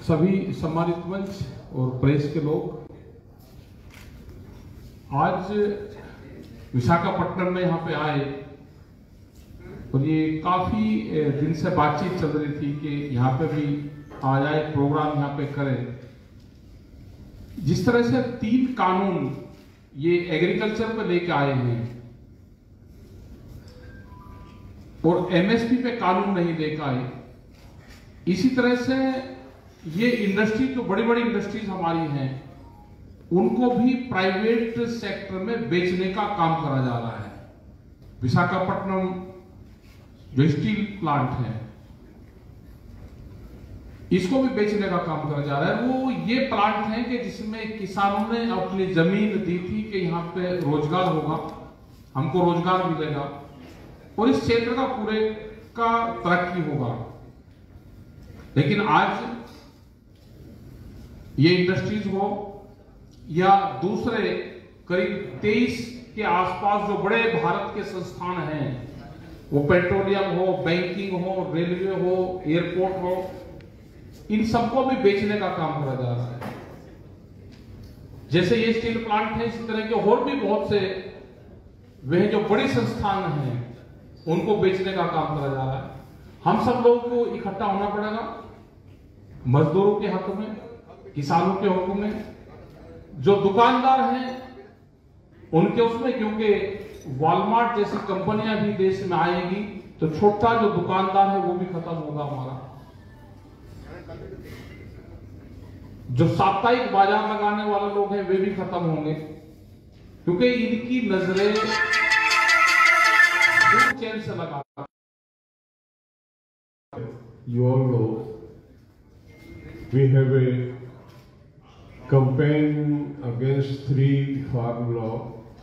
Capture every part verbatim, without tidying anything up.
सभी सम्मानित मंच और प्रेस के लोग, आज विशाखापट्टनम में यहाँ पे आए और ये काफी दिन से बातचीत चल रही थी कि यहाँ पे भी आ जाए, प्रोग्राम यहाँ पे करें। जिस तरह से तीन कानून ये एग्रीकल्चर पे लेके आए हैं और एमएसपी पे कानून नहीं लेकर आए, इसी तरह से ये इंडस्ट्री जो बड़ी बड़ी इंडस्ट्रीज हमारी हैं उनको भी प्राइवेट सेक्टर में बेचने का काम करा जा रहा है। विशाखापट्टनम जो स्टील प्लांट है इसको भी बेचने का काम करा जा रहा है। वो ये प्लांट है कि जिसमें किसानों ने अपनी जमीन दी थी कि यहाँ पे रोजगार होगा, हमको रोजगार मिलेगा और इस क्षेत्र का पूरे का तरक्की होगा। लेकिन आज ये इंडस्ट्रीज हो या दूसरे करीब तेईस के आसपास जो बड़े भारत के संस्थान हैं, वो पेट्रोलियम हो, बैंकिंग हो, रेलवे हो, एयरपोर्ट हो, इन सबको भी बेचने का काम करा जा रहा है। जैसे ये स्टील प्लांट है, इसी तरह के और भी बहुत से वह जो बड़े संस्थान हैं उनको बेचने का काम करा जा रहा है। हम सब लोगों को इकट्ठा होना पड़ेगा मजदूरों के हक में, किसानों के हक में, जो दुकानदार हैं उनके उसमें, क्योंकि वॉलमार्ट जैसी कंपनियां भी देश में आएगी तो छोटा जो दुकानदार है वो भी खत्म होगा हमारा। जो साप्ताहिक बाजार लगाने वाले लोग हैं वे भी खत्म होंगे, क्योंकि इनकी नजरें चैन से लगा। You all know we have a campaign against three farm law,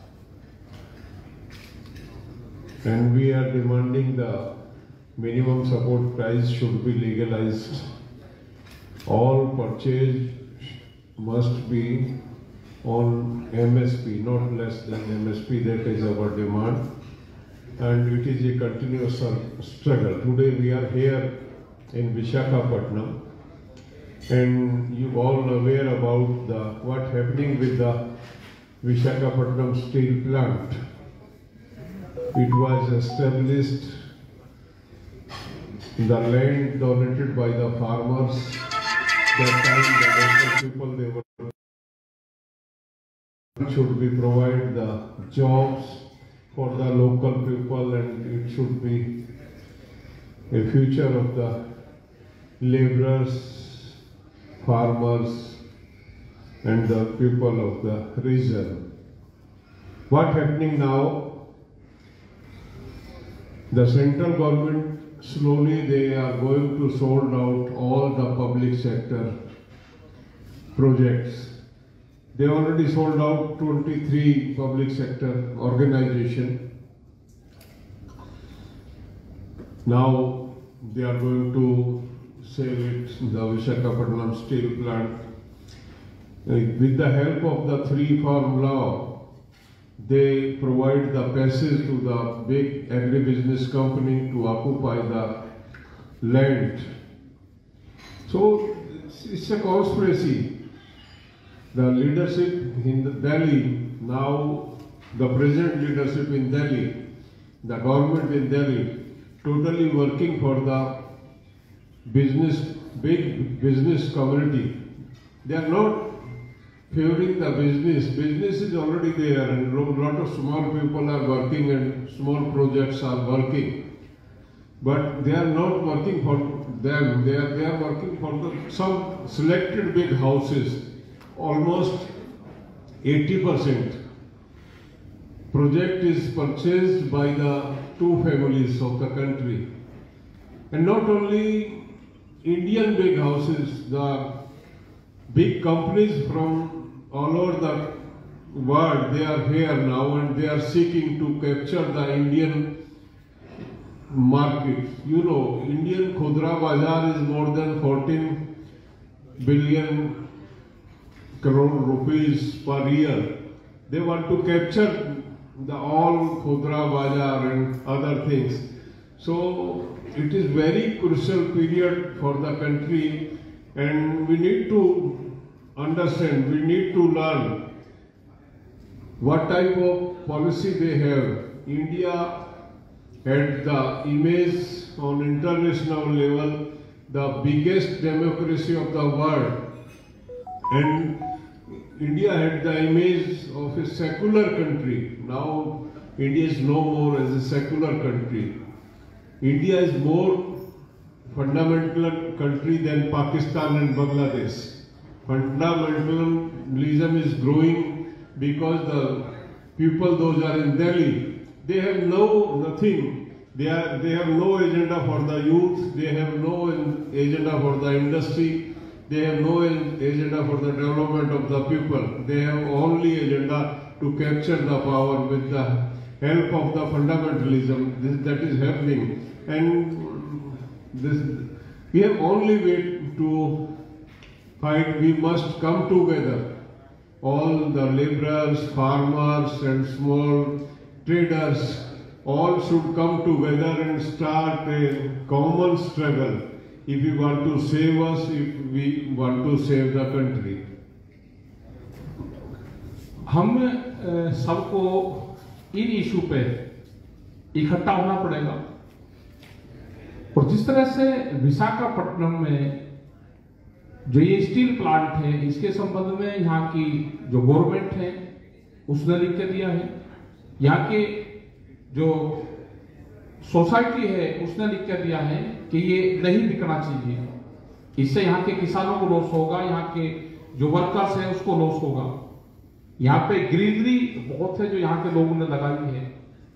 and we are demanding the minimum support price should be legalized. All purchase must be on M S P, not less than M S P. That is our demand, and it is a continuous struggle. Today we are here in Visakhapatnam, and you all aware about the what happening with the Visakhapatnam steel plant. It was established, the land donated by the farmers. That time the local people, they were should be provide the jobs for the local people, and it should be a future of the laborers, farmers, and the people of the region. What happening now? The central government slowly they are going to sort out all the public sector projects. They already sold out twenty-three public sector organization. Now they are going to sell it, the Visakhapatnam steel plant. With the help of the three farm law, they provide the passage to the big agribusiness company to occupy the land. So it's a conspiracy. The leadership in Delhi, now the present leadership in Delhi, the government in Delhi, totally working for the business, big business community. They are not favoring the business. Business is already there, and a lot of small people are working and small projects are working. But they are not working for them. They are, they are working for the, some selected big houses. Almost eighty percent project is purchased by the two families of the country. And not only Indian big houses, the big companies from all over the world, they are here now and they are seeking to capture the Indian market. You know, Indian Khudra Bazaar is more than fourteen billion crore rupees per year. They want to capture the all Khudra Bazaar and other things. So it is very crucial period for the country, and we need to understand, we need to learn what type of policy they have. India had the image on international level, the biggest democracy of the world, and India had the image of a secular country. Now India is no more as a secular country. India is more fundamental country than Pakistan and Bangladesh. Fundamentalism is growing because the people, those are in Delhi, they have no nothing. They are they have no agenda for the youth. They have no agenda for the industry. They have no agenda for the development of the people. They have only agenda to capture the power with the help of the fundamentalism. This, that is happening, and this we have only way to fight. We must come together. All the laborers, farmers, and small traders, all should come together and start a common struggle if we want to save us, if we want to save the country. हम सबको इन issue पे इकट्ठा होना पड़ेगा, और जिस तरह से विशाखापट्टनम में जो ये स्टील प्लांट है, इसके संबंध में यहाँ की जो गवर्नमेंट है उसने लिख के दिया है, यहाँ के जो सोसाइटी है उसने लिख के दिया है कि ये नहीं बिकना चाहिए, इससे यहाँ के किसानों को लॉस होगा, यहाँ के जो वर्कर्स हैं उसको लॉस होगा। यहाँ पे ग्रीनरी बहुत है जो यहाँ के लोगों ने लगाई है,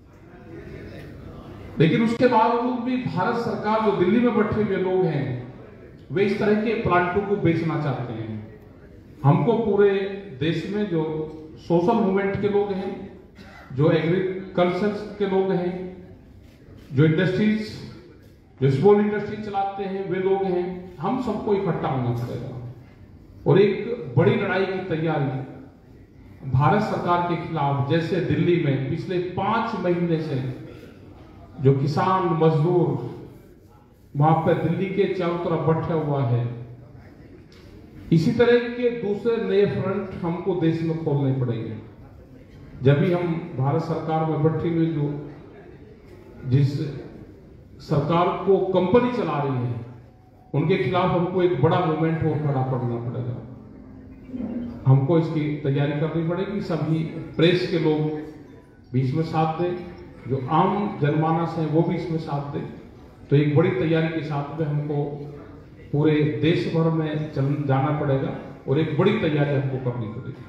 लेकिन उसके बावजूद भी भारत सरकार, जो दिल्ली में बैठे हुए लोग हैं, वे इस तरह के प्लांटों को बेचना चाहते हैं। हमको पूरे देश में जो सोशल मूवमेंट के लोग हैं, जो एग्रीकल्चर के लोग हैं, जो इंडस्ट्रीज, जो स्मॉल इंडस्ट्री चलाते हैं, वे लोग हैं, हम सबको इकट्ठा होना पड़ेगा और एक बड़ी लड़ाई की तैयारी भारत सरकार के खिलाफ। जैसे दिल्ली में पिछले पांच महीने से जो किसान मजदूर वहां पर दिल्ली के चारों तरफ बैठा हुआ है, इसी तरह के दूसरे नए फ्रंट हमको देश में खोलने पड़ेंगे। जब भी हम भारत सरकार में बैठे हुए जो जिस सरकार को कंपनी चला रही है, उनके खिलाफ हमको एक बड़ा मूवमेंट और खड़ा करना पड़ेगा। हमको इसकी तैयारी करनी पड़ेगी, सभी प्रेस के लोग भी इसमें साथ दें, जो आम जनमानस है वो भी इसमें साथ दें। तो एक बड़ी तैयारी के साथ में हमको पूरे देश भर में चल जाना पड़ेगा और एक बड़ी तैयारी हमको करनी पड़ेगी।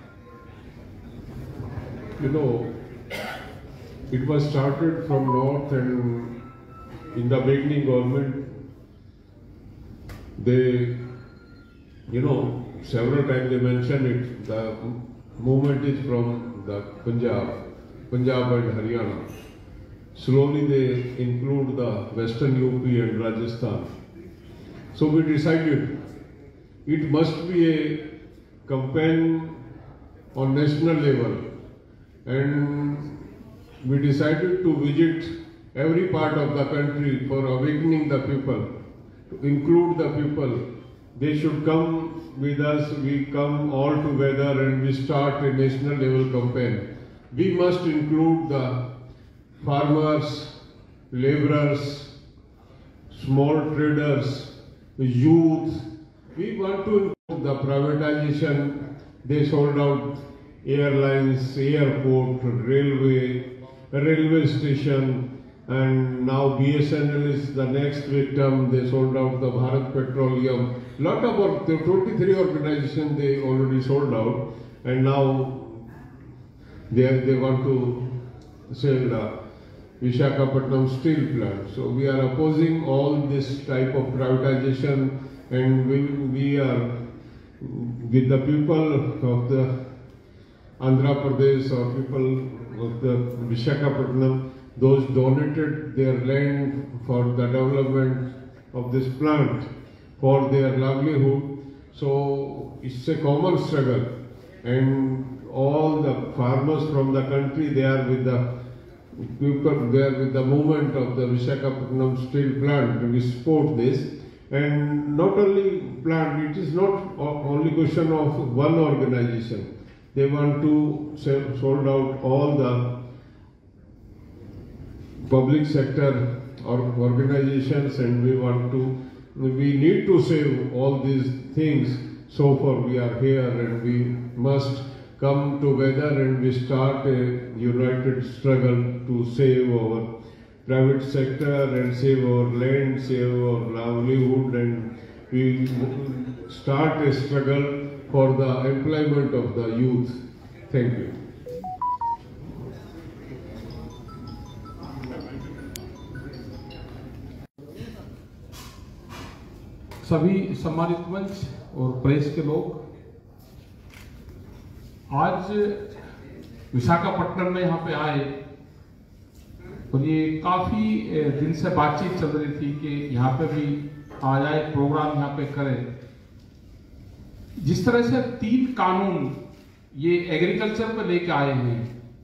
You know, it was started from north, and in the beginning government, they, you know, several times they mention it, the movement is from the Punjab, Punjab and Haryana. Slowly they include the Western U P and Rajasthan. So we decided it must be a campaign on national level, and we decided to visit every part of the country for awakening the people, to include the people. They should come with us, we come all together and we start a national level campaign. We must include the farmers, laborers, small traders, youth. We want to include the privatization. They sold out airlines, airport, railway, railway station, and now B S N L is the next victim. They sold out the Bharat Petroleum. Lot of the twenty-three organizations they already sold out, and now they they want to sell the Visakhapatnam steel plant. So we are opposing all this type of privatization, and we we are with the people of the Andhra Pradesh or people of the Visakhapatnam. Those donated their land for the development of this plant for their livelihood. So it's a common struggle, and all the farmers from the country, they are with the people, they are with the movement of the Visakhapatnam steel plant. We support this, And not only plant, it is not only question of one organization. They want to sold out all the public sector or organizations, and we want to, we need to save all these things. So far we are here, and we must come together and we start a united struggle to save our private sector and save our land, save our livelihood, and we start a struggle for the employment of the youth. Thank you. सभी सम्मानित मंच और press के लोग, आज विशाखापट्टनम में यहाँ पे आए और ये काफी दिन से बातचीत चल रही थी कि यहाँ पे भी आ जाए, प्रोग्राम यहाँ पे करें। जिस तरह से तीन कानून ये एग्रीकल्चर पे लेके आए हैं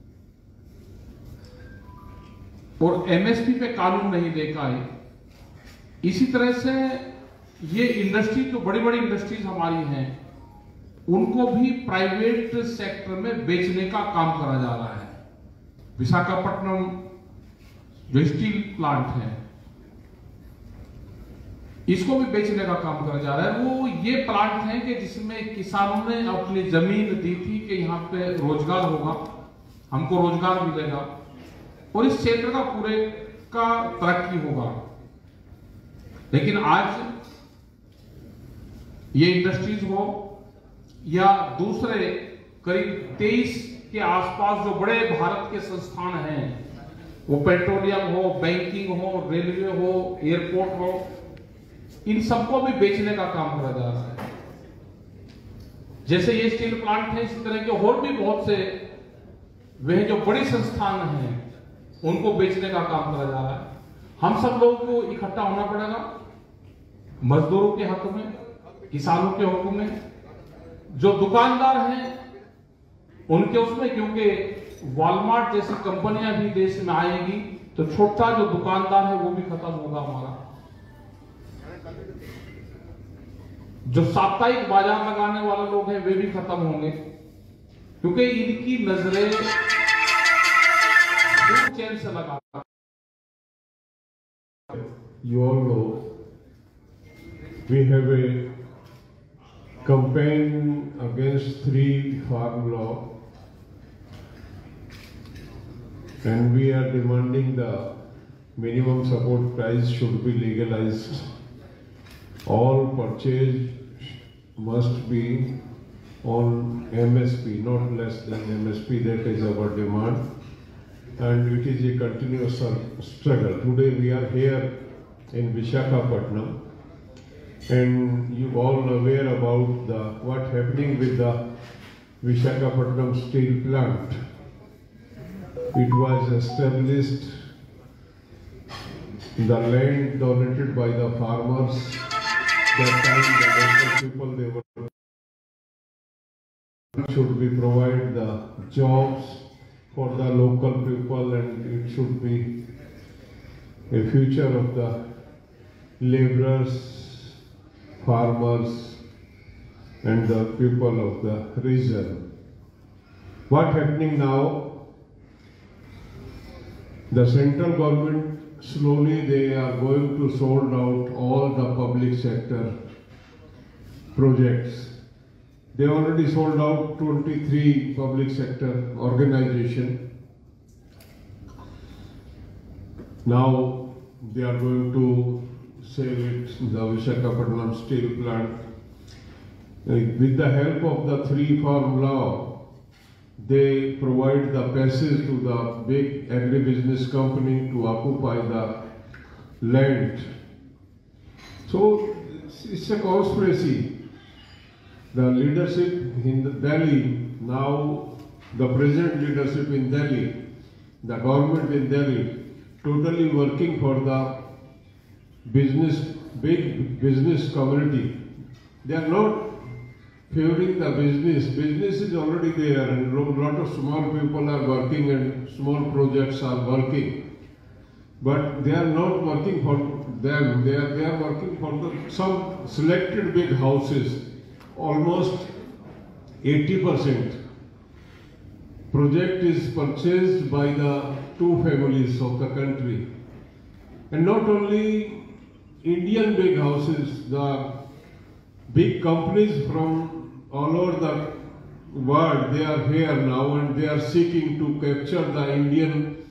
और एमएसपी पे कानून नहीं लेकर आए, इसी तरह से ये इंडस्ट्री जो बड़ी बड़ी इंडस्ट्रीज हमारी हैं उनको भी प्राइवेट सेक्टर में बेचने का काम करा जा रहा है। विशाखापट्टनम जो स्टील प्लांट है इसको भी बेचने का काम करा जा रहा है। वो ये प्लांट है कि जिसमें किसानों ने अपनी जमीन दी थी कि यहाँ पे रोजगार होगा, हमको रोजगार मिलेगा और इस क्षेत्र का पूरे का तरक्की होगा। लेकिन आज ये इंडस्ट्रीज हो या दूसरे करीब तेईस के आसपास जो बड़े भारत के संस्थान हैं, वो पेट्रोलियम हो, बैंकिंग हो, रेलवे हो, एयरपोर्ट हो, इन सबको भी बेचने का काम करा जा रहा है। जैसे ये स्टील प्लांट है, इसी तरह के और भी बहुत से वह जो बड़ी संस्थान हैं उनको बेचने का काम करा जा रहा है। हम सब लोगों को इकट्ठा होना पड़ेगा मजदूरों के हक में, किसानों के हक में, जो दुकानदार हैं उनके उसमें, क्योंकि वॉलमार्ट जैसी कंपनियां भी देश में आएगी तो छोटा जो दुकानदार है वो भी खत्म होगा हमारा। जो साप्ताहिक बाजार लगाने वाले लोग हैं वे भी खत्म होंगे, क्योंकि इनकी नजरें फूड चेन से लगा। You all know we have a campaign against three farm law, and we are demanding the minimum support price should be legalized. All purchase must be on M S P, not less than M S P. That is our demand, and it is a continuous struggle. Today we are here in Visakhapatnam, and you all aware about the what happening with the Visakhapatnam steel plant. It was established, the land donated by the farmers. That time the local people, they were should be provide the jobs for the local people, and it should be a future of the laborers, farmers, and the people of the region. What happening now? The central government slowly they are going to sold out all the public sector projects. They already sold out twenty-three public sector organizations. Now they are going to sell it, the Visakhapatnam steel plant. With the help of the three farm law, they provide the passage to the big agribusiness company to occupy the land. So it's a conspiracy. The leadership in Delhi, now the present leadership in Delhi, the government in Delhi, totally working for the business, big business community. They are not favoring the business. Business is already there, and a lot of small people are working and small projects are working. But they are not working for them. They are, they are working for the, some selected big houses. Almost eighty percent project is purchased by the two families of the country. And not only Indian big houses, the big companies from all over the world, they are here now and they are seeking to capture the Indian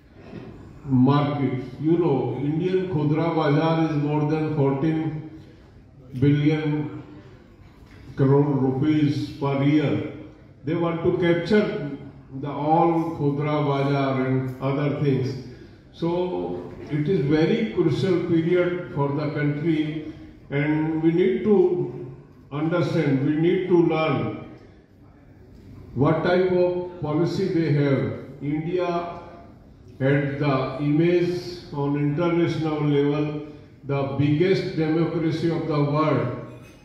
market. You know, Indian Khudra Bazaar is more than fourteen billion crore rupees per year. They want to capture the all Khudra Bazaar and other things. So it is very crucial period for the country, and we need to understand, we need to learn what type of policy they have. India had the image on international level, the biggest democracy of the world,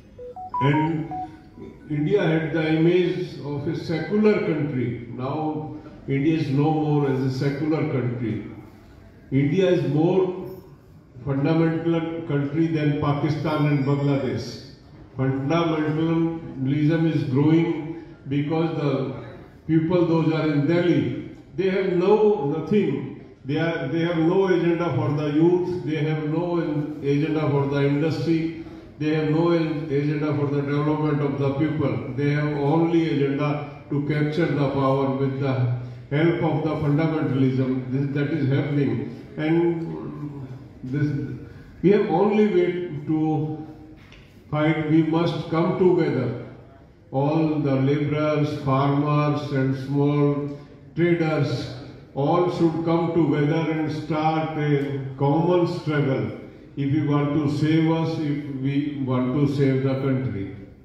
and India had the image of a secular country. Now India is no more as a secular country. India is more fundamental country than Pakistan and Bangladesh. Fundamentalism is growing because the people, those are in Delhi, they have no nothing. They are they have no agenda for the youth. They have no agenda for the industry. They have no agenda for the development of the people. They have only agenda to capture the power with the help of the fundamentalism. This, that is happening. And this, we have only way to fight. We must come together. All the laborers, farmers and small traders, all should come together and start a common struggle if we want to save us, if we want to save the country.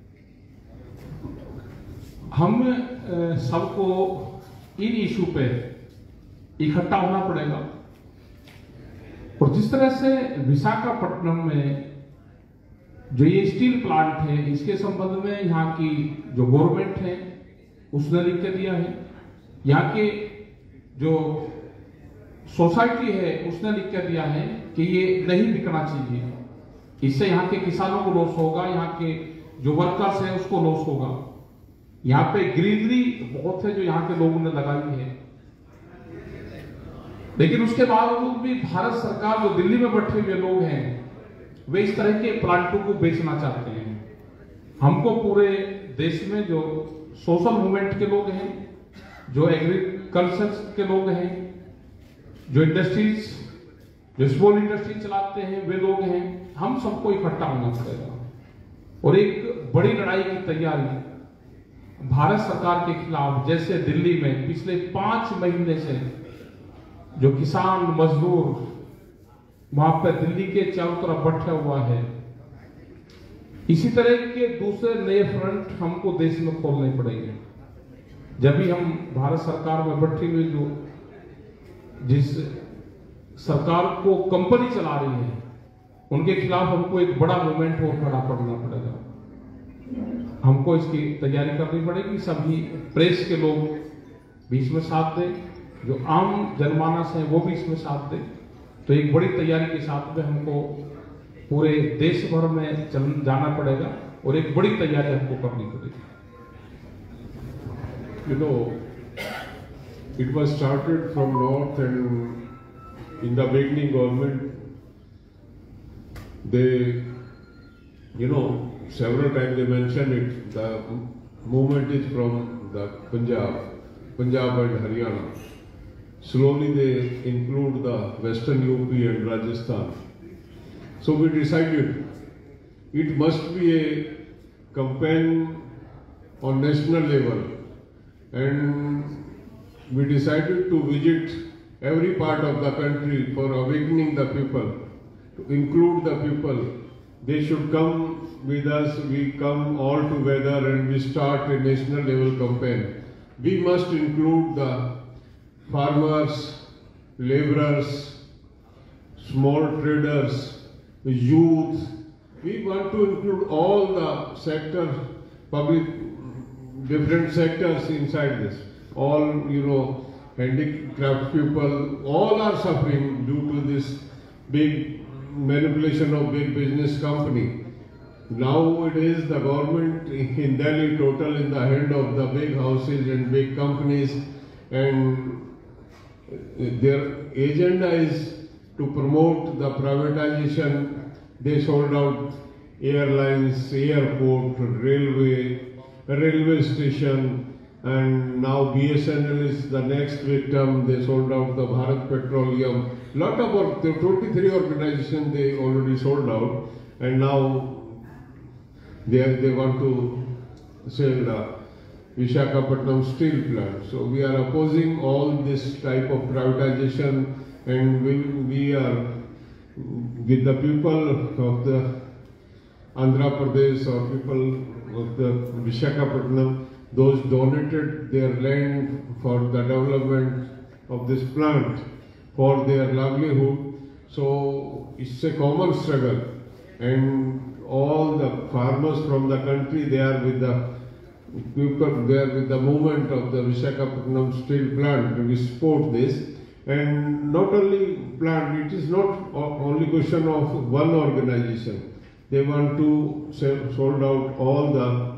हम सबको इन issue पे इकट्ठा होना पड़ेगा, और जिस तरह से विशाखापट्टनम में जो ये स्टील प्लांट है, इसके संबंध में यहाँ की जो गवर्नमेंट है उसने लिख के दिया है, यहाँ के जो सोसाइटी है उसने लिख के दिया है कि ये नहीं बिकना चाहिए, इससे यहाँ के किसानों को लॉस होगा, यहाँ के जो वर्कर्स हैं उसको लॉस होगा। यहाँ पे ग्रीनरी बहुत है जो यहाँ के लोगों ने लगाई है, लेकिन उसके बावजूद भी भारत सरकार, जो दिल्ली में बैठे हुए लोग हैं, वे इस तरह के प्लांटों को बेचना चाहते हैं। हमको पूरे देश में जो सोशल मूवमेंट के लोग हैं, जो एग्रीकल्चर के लोग हैं, जो इंडस्ट्रीज, जो स्मॉल इंडस्ट्री चलाते हैं, वे लोग हैं, हम सबको इकट्ठा होना पड़ेगा और एक बड़ी लड़ाई की तैयारी भारत सरकार के खिलाफ। जैसे दिल्ली में पिछले पांच महीने से जो किसान मजदूर वहां पर दिल्ली के चारों तरफ बैठा हुआ है, इसी तरह के दूसरे नए फ्रंट हमको देश में खोलने पड़ेंगे। जब भी हम भारत सरकार में बैठे हुए जो जिस सरकार को कंपनी चला रही है उनके खिलाफ हमको एक बड़ा मूवमेंट और खड़ा करना पड़ेगा। हमको इसकी तैयारी करनी पड़ेगी, सभी प्रेस के लोग भी इसमें साथ दें, जो आम जनमानस है वो भी इसमें साथ दें। तो एक बड़ी तैयारी के साथ में हमको पूरे देश भर में चल जाना पड़ेगा और एक बड़ी तैयारी हमको करनी पड़ेगी। You know, it was started from north, and in the beginning government, they, you know, several times they mentioned it, the movement is from the Punjab, Punjab and Haryana. Slowly they include the Western U P and Rajasthan. So we decided it must be a campaign on national level, and we decided to visit every part of the country for awakening the people, to include the people. They should come with us, we come all together and we start a national level campaign. We must include the farmers, laborers, small traders, youth. We want to include all the sectors, public, different sectors inside this. All, you know, handicraft people, all are suffering due to this big manipulation of big business company. Now it is the government in Delhi total in the hand of the big houses and big companies, and their agenda is to promote the privatization. They sold out airlines, airport, railway, railway station, and now B S N L is the next victim. They sold out the Bharat Petroleum. Lot of work, the twenty-three organizations they already sold out, and now they, they want to sell the Visakhapatnam steel plant. So we are opposing all this type of privatization, and we, we are with the people of the Andhra Pradesh or people of the Visakhapatnam, those donated their land for the development of this plant for their livelihood. So it's a common struggle, and all the farmers from the country, they are with the people, they are with the movement of the Visakhapatnam steel plant. We support this, and not only plant, it is not only question of one organization. They want to sell, sold out all the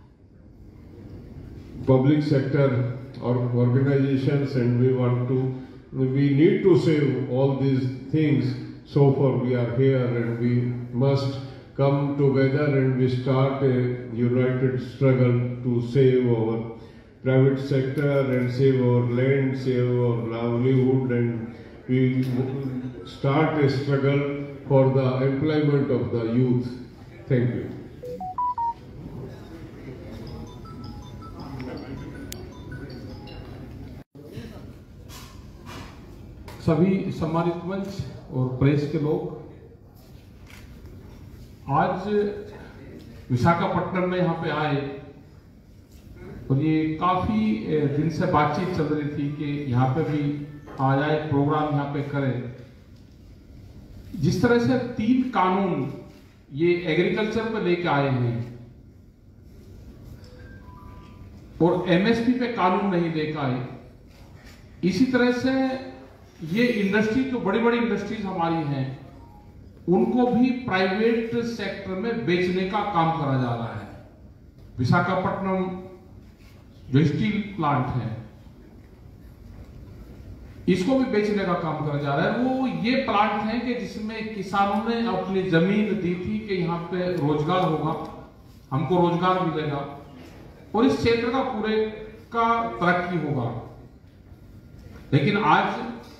public sector or organizations, and we want to, we need to save all these things. So far we are here, and we must come together and we start a united struggle to save our private sector and save our land, save our livelihood, and we start a struggle for the employment of the youth. Thank you. सभी सम्मानित मंच और press के लोग, आज विशाखापट्टनम में यहाँ पे आए और ये काफी दिन से बातचीत चल रही थी कि यहाँ पे भी आ जाए, प्रोग्राम यहाँ पे करें। जिस तरह से तीन कानून ये एग्रीकल्चर पे लेके आए हैं और एमएसपी पे कानून नहीं लेकर आए, इसी तरह से ये इंडस्ट्री जो बड़ी बड़ी इंडस्ट्रीज हमारी हैं उनको भी प्राइवेट सेक्टर में बेचने का काम करा जा रहा है। विशाखापट्टनम जो स्टील प्लांट है इसको भी बेचने का काम करा जा रहा है। वो ये प्लांट है कि जिसमें किसानों ने अपनी जमीन दी थी कि यहाँ पे रोजगार होगा, हमको रोजगार मिलेगा और इस क्षेत्र का पूरे का तरक्की होगा। लेकिन आज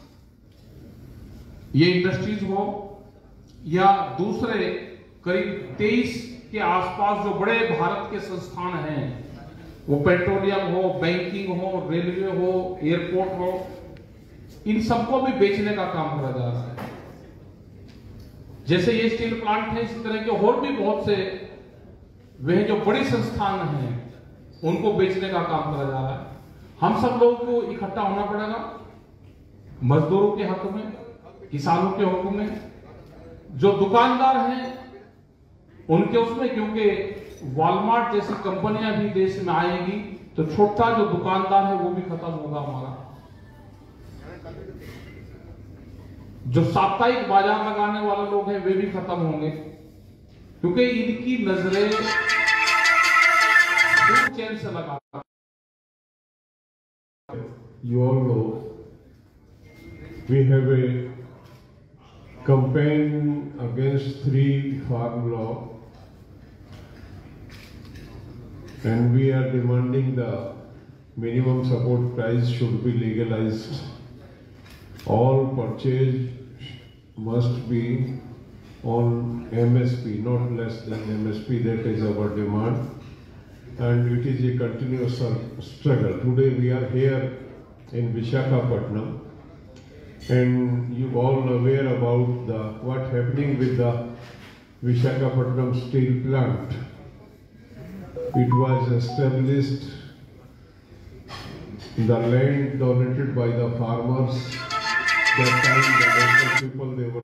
ये इंडस्ट्रीज हो या दूसरे करीब तेईस के आसपास जो बड़े भारत के संस्थान हैं, वो पेट्रोलियम हो, बैंकिंग हो, रेलवे हो, एयरपोर्ट हो, इन सबको भी बेचने का काम करा जा रहा है। जैसे ये स्टील प्लांट है, इसी तरह के और भी बहुत से वह जो बड़े संस्थान हैं उनको बेचने का काम करा जा रहा है। हम सब लोगों को इकट्ठा होना पड़ेगा, मजदूरों के हक में, किसानों के हक में, जो दुकानदार हैं उनके उसमें, क्योंकि वॉलमार्ट जैसी कंपनियां भी देश में आएगी तो छोटा जो दुकानदार है वो भी खत्म होगा हमारा। जो साप्ताहिक बाजार लगाने वाले लोग हैं वे भी खत्म होंगे, क्योंकि इनकी नजरें फूड चेन से लगा। You all know we have a campaign against three farm law, and we are demanding the minimum support price should be legalized. All purchase must be on M S P, not less than M S P. That is our demand, and it is a continuous struggle. Today we are here in Visakhapatnam, and you all aware about the what happening with the Visakhapatnam steel plant. It was established, the land donated by the farmers. That time the local people, they were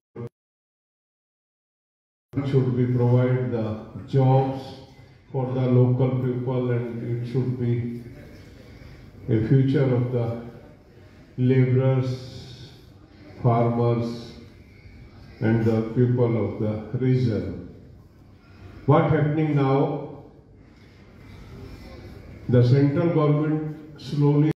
should be provide the jobs for the local people, and it should be a future of the laborers, farmers, and the people of the region. What happening now? The central government slowly